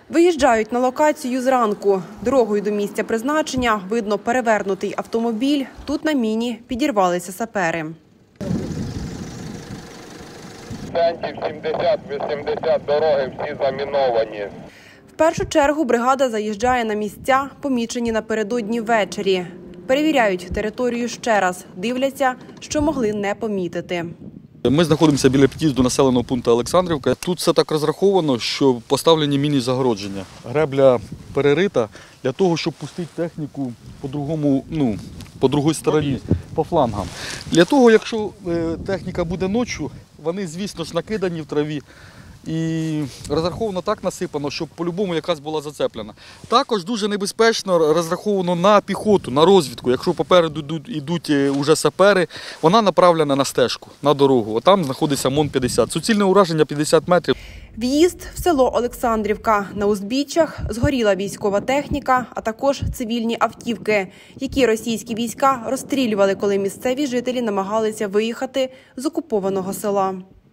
Виїжджають на локацію зранку. Дорогою до місця призначення видно перевернутий автомобіль. Тут на міні підірвалися сапери. Центів 70-80 дороги всі заміновані. В першу чергу бригада заїжджає на місця, помічені напередодні ввечері. Перевіряють територію ще раз, дивляться, що могли не помітити. Ми знаходимося біля під'їзду населеного пункту Олександрівка. Тут все так розраховано, що поставлені міні-загородження. Гребля перерита для того, щоб пустити техніку по другій стороні, по флангам. Для того, якщо техніка буде ночі, вони, звісно ж, накидані в траві. І розраховано так насипано, щоб по-любому якась була зацеплена. Також дуже небезпечно розраховано на піхоту, на розвідку. Якщо попереду йдуть уже сапери, вона направлена на стежку, на дорогу. Там знаходиться МОН-50. Суцільне ураження 50 метрів. В'їзд в село Олександрівка. На узбіччях згоріла військова техніка, а також цивільні автівки, які російські війська розстрілювали, коли місцеві жителі намагалися виїхати з окупованого села.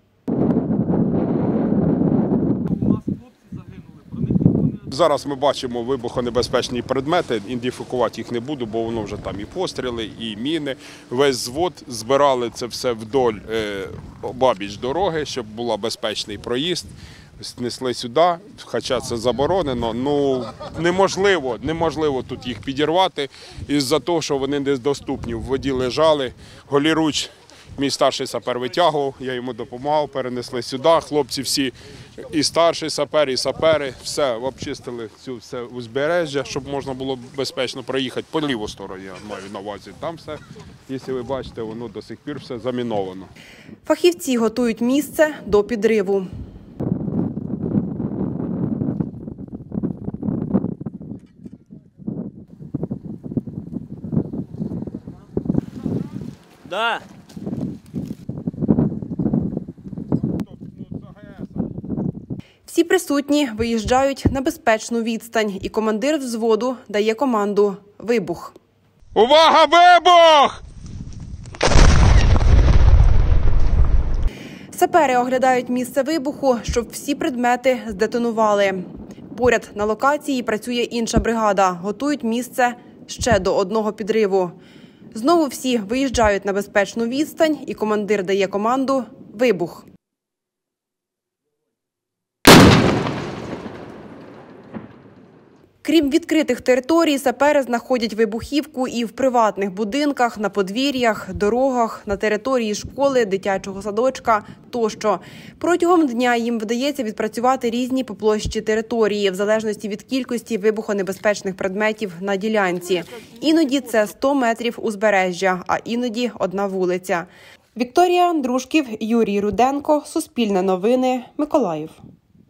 Зараз ми бачимо вибухонебезпечні предмети, ідентифікувати їх не буду, бо воно вже там і постріли, і міни. Весь звод збирали це все вдоль обабіч дороги, щоб був безпечний проїзд. Несли сюди, хоча це заборонено, неможливо тут їх підірвати із-за того, що вони недоступні. В воді лежали, голіруч. Мій старший сапер витягував, я йому допомагав, перенесли сюди. Хлопці всі, і старший сапер, і сапери, все, обчистили все узбережжя, щоб можна було безпечно проїхати по ліву сторону, я маю на увазі. Там все, якщо ви бачите, воно до сих пір все заміновано. Фахівці готують місце до підриву. Да. Всі присутні виїжджають на безпечну відстань, і командир взводу дає команду «Вибух». Увага! Вибух! Сапери оглядають місце вибуху, щоб всі предмети здетонували. Поряд на локації працює інша бригада. Готують місце ще до одного підриву. Знову всі виїжджають на безпечну відстань, і командир дає команду «Вибух». Крім відкритих територій, сапери знаходять вибухівку і в приватних будинках, на подвір'ях, дорогах, на території школи, дитячого садочка тощо. Протягом дня їм вдається відпрацювати різні по площі території, в залежності від кількості вибухонебезпечних предметів на ділянці. Іноді це 100 метрів узбережжя, а іноді одна вулиця. Вікторія Андрушків, Юрій Руденко, Суспільне новини, Миколаїв.